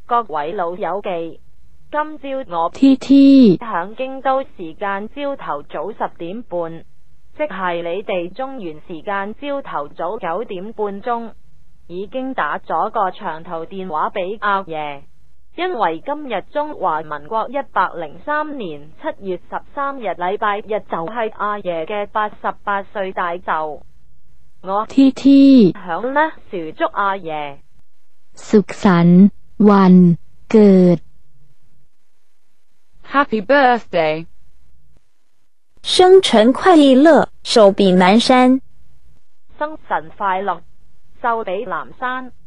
各位老友記，今朝我響京都時間朝頭早10點半，即係你哋中原時間朝頭早9點半鐘，已經打咗個長途電話俾阿爺，因為今日中華民國103年7月13日禮拜日就係阿爺嘅88歲大壽，我響呢預祝阿爺สุขสันต์วันเกิด Happy birthday 生辰快樂，壽比南山。 生辰快樂，壽比南山。